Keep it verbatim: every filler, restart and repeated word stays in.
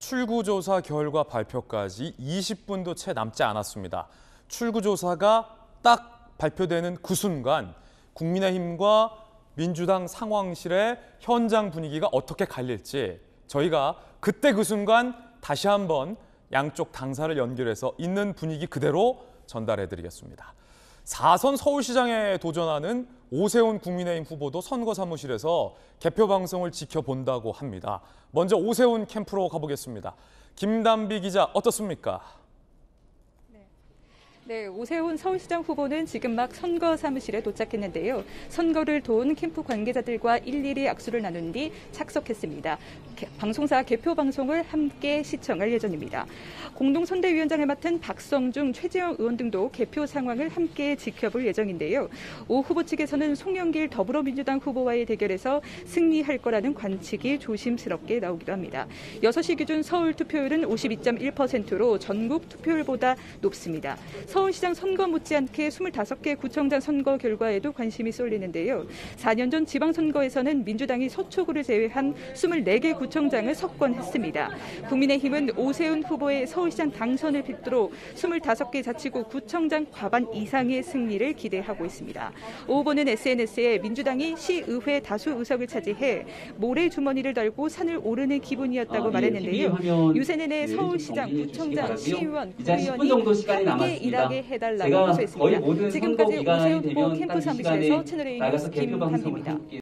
출구조사 결과 발표까지 이십 분도 채 남지 않았습니다. 출구조사가 딱 발표되는 그 순간 국민의힘과 민주당 상황실의 현장 분위기가 어떻게 갈릴지 저희가 그때 그 순간 다시 한번 양쪽 당사를 연결해서 있는 분위기 그대로 전달해드리겠습니다. 사 선 서울시장에 도전하는 오세훈 국민의힘 후보도 선거 사무실에서 개표 방송을 지켜본다고 합니다. 먼저 오세훈 캠프로 가보겠습니다. 김단비 기자, 어떻습니까? 네, 오세훈 서울시장 후보는 지금 막 선거 사무실에 도착했는데요. 선거를 도운 캠프 관계자들과 일일이 악수를 나눈 뒤 착석했습니다. 개, 방송사 개표 방송을 함께 시청할 예정입니다. 공동선대위원장을 맡은 박성중, 최재형 의원 등도 개표 상황을 함께 지켜볼 예정인데요. 오 후보 측에서는 송영길 더불어민주당 후보와의 대결에서 승리할 거라는 관측이 조심스럽게 나오기도 합니다. 여섯 시 기준 서울 투표율은 오십이 점 일 퍼센트로 전국 투표율보다 높습니다. 서울시장 선거 못지않게 스물다섯 개 구청장 선거 결과에도 관심이 쏠리는데요. 사 년 전 지방선거에서는 민주당이 서초구를 제외한 스물네 개 구청장을 석권했습니다. 국민의힘은 오세훈 후보의 서울시장 당선을 빗두로 스물다섯 개 자치구 구청장 과반 이상의 승리를 기대하고 있습니다. 오 후보는 에스엔에스에 민주당이 시의회 다수 의석을 차지해 모래주머니를 달고 산을 오르는 기분이었다고 아, 말했는데요. 예, 유세내내 서울시장, 구청장, 시의원, 구의원이 함께 일하게 해달라고 호소했습니다. 지금까지 오세훈 후보 캠프 사무실에서 채널A 뉴스 김단비입니다.